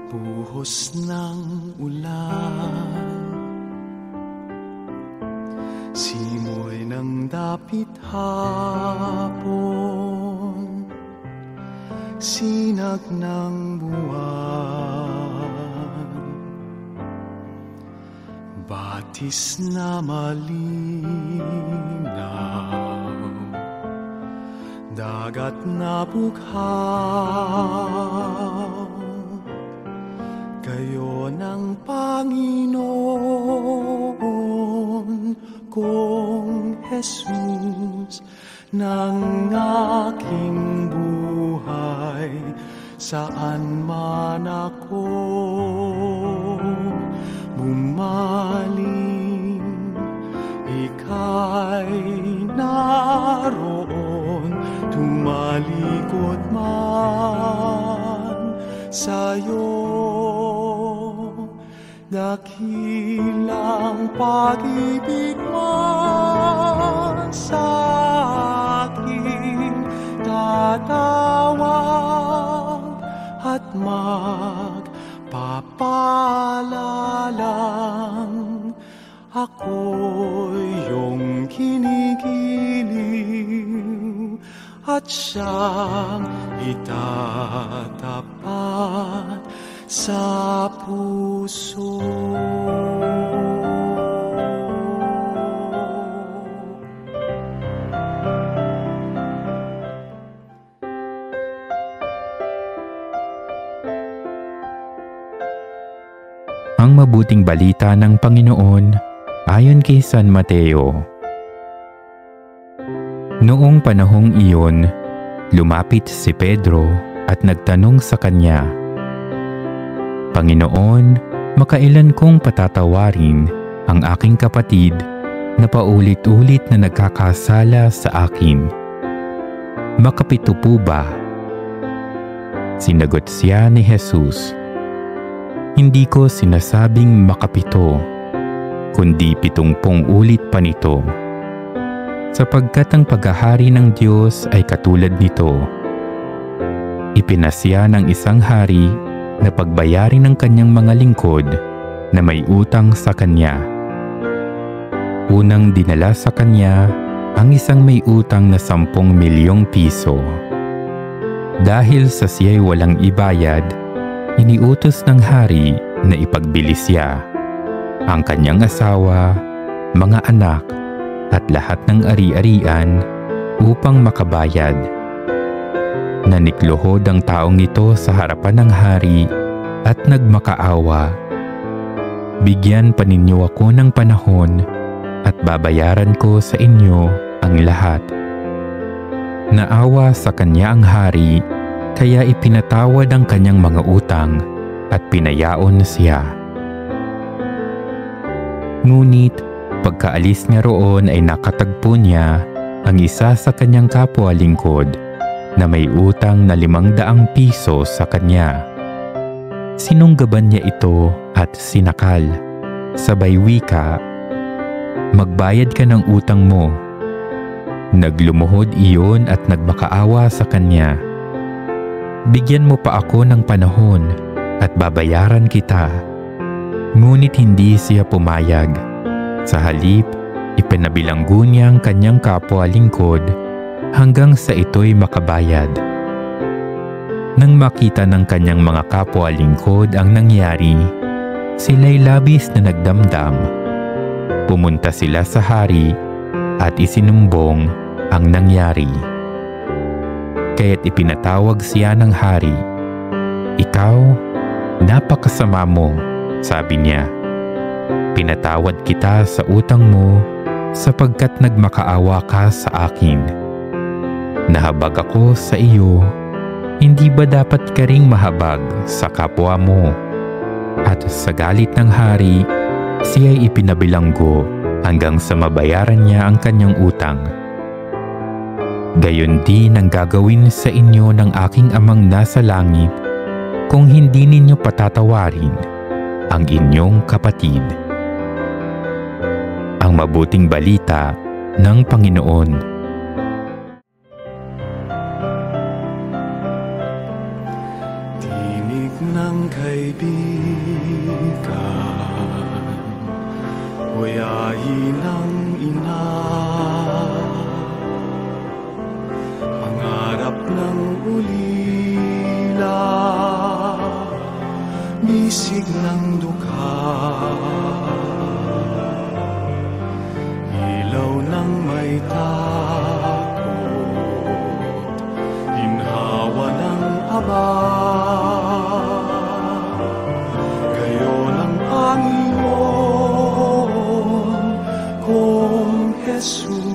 Buhos ng ulan, simoy ng dapit hapon, sinag ng buwan, batis na malinaw, dagat na bughaw. Kayo ng Panginoon kong Jesus ng aking buhay, saan man ako bumaling, ika'y naroon, tumalikod man sa'yo. Dakilang pag-ibig mo sa akin, tatawag at magpapalalang. Ako'y iyong kinigiliw at siyang itatapat sa puso. Ang mabuting balita ng Panginoon ayon kay San Mateo. Noong panahong iyon, lumapit si Pedro at nagtanong sa kanya, Panginoon, makailan kong patatawarin ang aking kapatid na paulit-ulit na nagkakasala sa akin? Makapito po ba? Sinagot siya ni Jesus, hindi ko sinasabing makapito, kundi 70 ulit pa nito. Sapagkat ang paghahari ng Diyos ay katulad nito. Ipinasya ng isang hari na pagbayarin ng kanyang mga lingkod na may utang sa kanya. Unang dinala sa kanya ang isang may utang na 10 milyong piso. Dahil sa siya'y walang ibayad, iniutos ng hari na ipagbili siya, ang kanyang asawa, mga anak, at lahat ng ari-arian upang makabayad. Nanikluhod ang taong ito sa harapan ng hari at nagmakaawa. Bigyan pa ninyo ako ng panahon at babayaran ko sa inyo ang lahat. Naawa sa kanya ang hari, kaya ipinatawad ang kanyang mga utang at pinayaon siya. Ngunit pagkaalis niya roon ay nakatagpo niya ang isa sa kanyang kapwa lingkod na may utang na 500 piso sa kanya. Sinunggaban niya ito at sinakal, sabay wika, magbayad ka ng utang mo. Naglumuhod iyon at nagmakaawa sa kanya. Bigyan mo pa ako ng panahon at babayaran kita. Ngunit hindi siya pumayag. Sa halip, ipinabilanggo niya ang kanyang kapwa lingkod hanggang sa ito'y makabayad. Nang makita ng kanyang mga kapwa lingkod ang nangyari, sila'y labis na nagdamdam. Pumunta sila sa hari at isinumbong ang nangyari. Kaya't ipinatawag siya ng hari. Ikaw, napakasama mo, sabi niya. Pinatawad kita sa utang mo sapagkat nagmakaawa ka sa akin. Nahabag ako sa iyo, hindi ba dapat ka ring mahabag sa kapwa mo? At sa galit ng hari, siya'y ipinabilanggo hanggang sa mabayaran niya ang kanyang utang. Gayon din ang gagawin sa inyo ng aking amang nasa langit kung hindi ninyo patatawarin ang inyong kapatid. Ang mabuting balita ng Panginoon. Tinig ng kaibigan, huyahin ng ina, pangarap ng ulila, bisig ng dukha, ilaw ng may takot, ginhawa ng aba. Kayo lang, Panginoon kong Jesus.